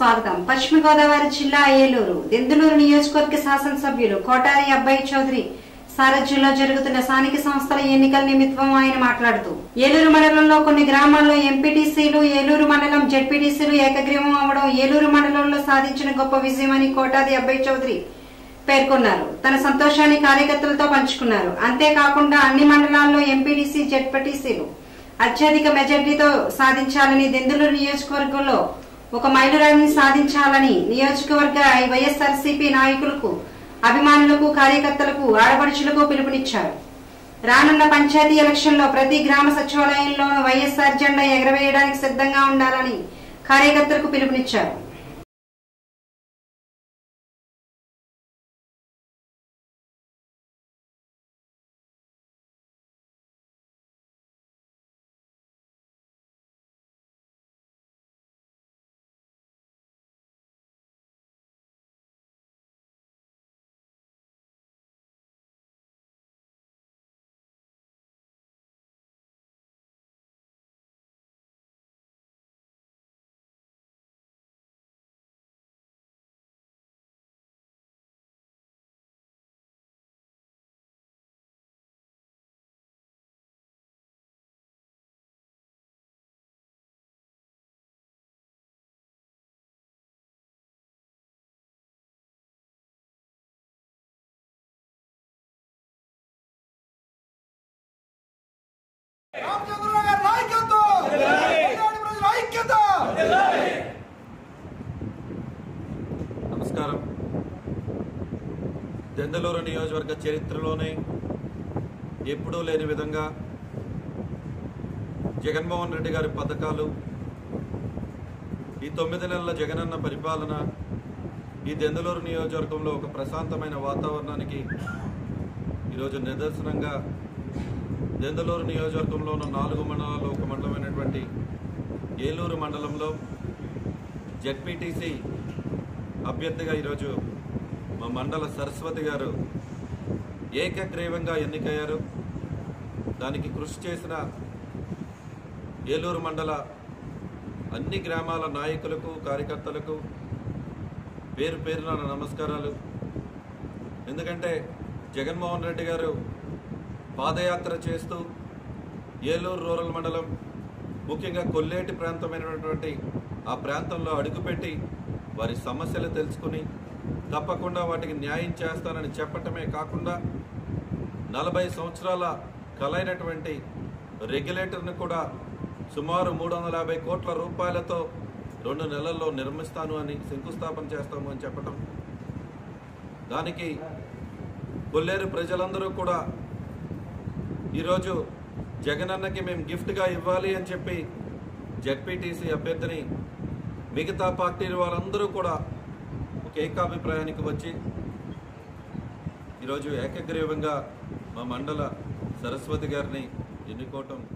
స్వాగతం. పశ్చిమ గోదావరి జిల్లా ఏలూరు దెందులూరు నియోజకవర్గ శాసనసభ్యులు కోటారి అబ్బాయి చౌదరి సారథ్యంలో జరుగుతున్న స్థానిక సంస్థల ఎన్నికల నిమిత్తం ఆయన మాట్లాడుతూ ఏలూరు మండలంలో కొన్ని గ్రామాల్లో ఎంపీటీసీలు, ఏలూరు మండలం జెడ్పీటీసీలు ఏకగ్రీవం అవ్వడం ఏలూరు మండలంలో సాధించిన గొప్ప విజయమని కోటారి అబ్బాయి చౌదరి పేర్కొన్నారు. తన సంతోషాన్ని కార్యకర్తలతో పంచుకున్నారు. అంతేకాకుండా అన్ని మండలాల్లో ఎంపీటీసీ, జెడ్పీటీసీలు అత్యధిక మెజార్టీతో సాధించాలని, దెందులూరు నియోజకవర్గంలో ఒక మైలురాయిని సాధించాలని నియోజకవర్గ వైఎస్ఆర్సీపీ నాయకులకు, అభిమానులకు, కార్యకర్తలకు, ఆడపడుచులకు పిలుపునిచ్చారు. రానున్న పంచాయతీ ఎలక్షన్ లో ప్రతి గ్రామ సచివాలయంలోనూ వైఎస్ఆర్ జెండా ఎగరవేయడానికి సిద్ధంగా ఉండాలని కార్యకర్తలకు పిలుపునిచ్చారు. నమస్కారం. దెందులూరు నియోజకవర్గ చరిత్రలోనే ఎప్పుడూ లేని విధంగా జగన్మోహన్ రెడ్డి గారి పథకాలు, ఈ 9 నెలల జగనన్న పరిపాలన ఈ దెందులూరు నియోజకవర్గంలో ఒక ప్రశాంతమైన వాతావరణానికి ఈరోజు నిదర్శనంగా దెందులూరు నియోజకవర్గంలో ఉన్న 4 మండలాల్లో ఒక మండలమైనటువంటి ఏలూరు మండలంలో జెడ్పీటీసీ అభ్యర్థిగా ఈరోజు మా మండల సరస్వతి గారు ఏకగ్రీవంగా ఎన్నికయ్యారు. దానికి కృషి చేసిన ఏలూరు మండల అన్ని గ్రామాల నాయకులకు, కార్యకర్తలకు పేరు పేరున నమస్కారాలు. ఎందుకంటే జగన్మోహన్ రెడ్డి గారు పాదయాత్ర చేస్తూ ఏలూరు రూరల్ మండలం, ముఖ్యంగా కొల్లేటి ప్రాంతమైనటువంటి ఆ ప్రాంతంలో అడుగుపెట్టి వారి సమస్యలు తెలుసుకుని తప్పకుండా వాటికి న్యాయం చేస్తానని చెప్పటమే కాకుండా 40 సంవత్సరాల కలైనటువంటి రెగ్యులేటర్ను కూడా సుమారు 350 కోట్ల రూపాయలతో 2 నెలల్లో నిర్మిస్తాను అని, శంకుస్థాపన చేస్తాము అని చెప్పటం, దానికి కొల్లేరు ప్రజలందరూ కూడా ఈరోజు జగనన్నకి మేము గిఫ్ట్గా ఇవ్వాలి అని చెప్పి జెడ్పీటీసీ అభ్యర్థిని మిగతా పార్టీల వారందరూ కూడా ఒక ఏకాభిప్రాయానికి వచ్చి ఈరోజు ఏకగ్రీవంగా మా మండల సరస్వతి గారిని ఎన్నుకోవటం